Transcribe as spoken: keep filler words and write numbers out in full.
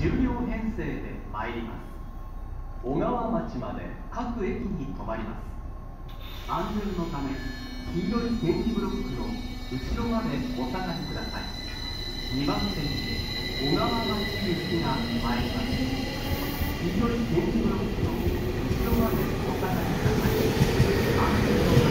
じゅうりょう編成で参ります。小川町まで各駅に停まります。安全のため黄色い点字ブロックの後ろまでお下がりください。にばん線で小川町行きが参ります。黄色い点字ブロックの後ろまでお下がりください。安全のため